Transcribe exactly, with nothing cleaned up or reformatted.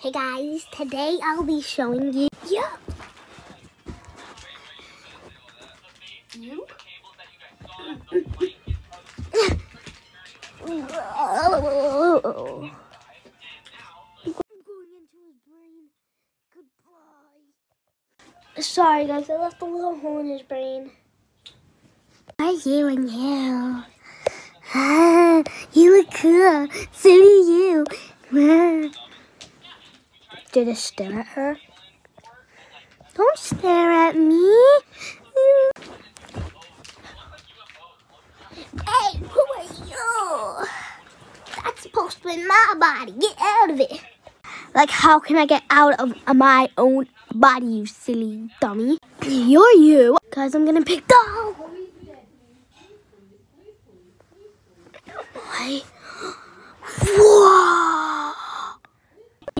Hey guys, today I'll be showing you. Yeah. You? I'm going into his brain. Goodbye. Sorry guys, I left a little hole in his brain. Are you and you? Ah, you look cool. So do you. Ah. Did I stare at her? Don't stare at me. Hey, who are you? That's supposed to be my body. Get out of it. Like, how can I get out of my own body, you silly dummy? You're you. Guys, I'm gonna pick the... Why? Whoa!